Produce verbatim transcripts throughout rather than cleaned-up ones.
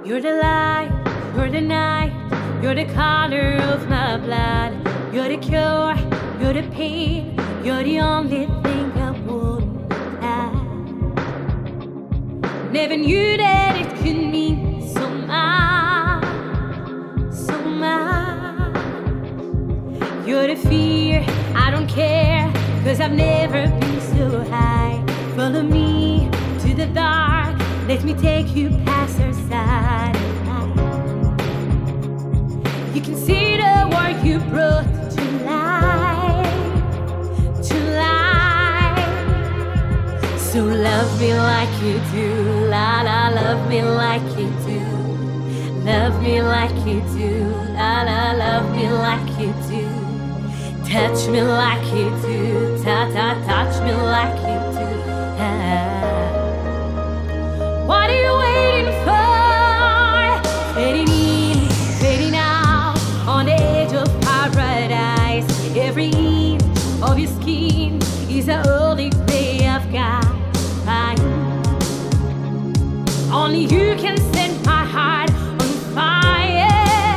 You're the light, you're the night, you're the color of my blood. You're the cure, you're the pain, you're the only thing I wouldn't have. Never knew that it could mean so much, so much. You're the fear, I don't care, cause I've never been so high. Follow me to the dark, let me take you past our side. You can see the world you brought to life, to life. So love me like you do, la la, love me like you do. Love me like you do, la la, love me like you do. Touch me like you do, ta ta, touch me like you do. Ah. What are you waiting for? Fading in, fading out, on the edge of paradise. Every inch of your skin is the only way I've got. Fine. Only you can set my heart on fire.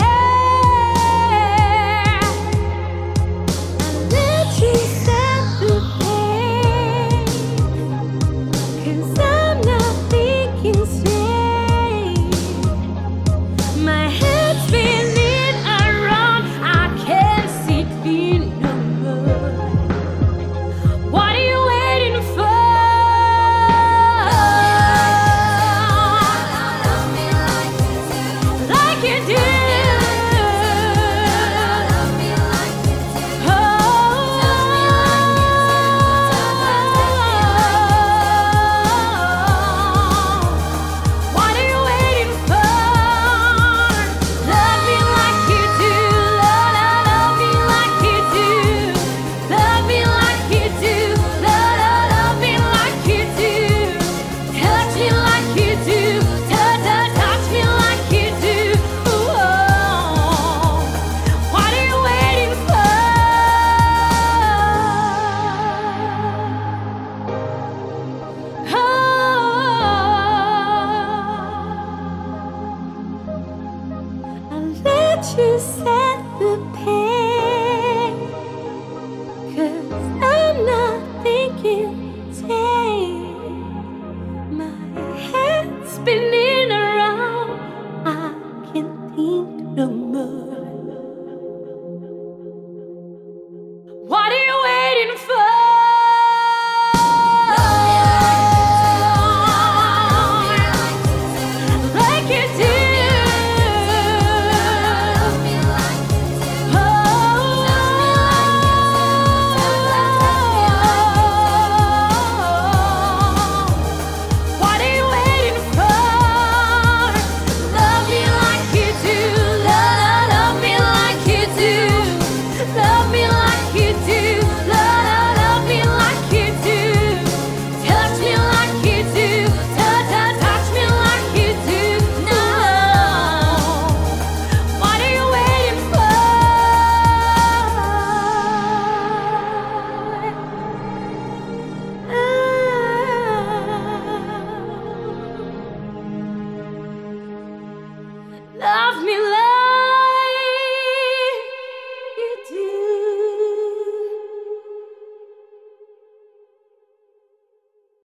I let you set the pace, cause I'm not thinking straight. My head's spinning around, I can't see clear no more. What are you waiting for? Like you do. Oh. What are you waiting for? Love me like you do. Lord, I love me like you do. Love me like you do. Lord, I love me like you do. Touch me like you do. Touch, touch, touch me like you do. Ooh, oh. What are you waiting for? Oh. I'll let you set the pace, cause I'm not thinking straight. My head's spinning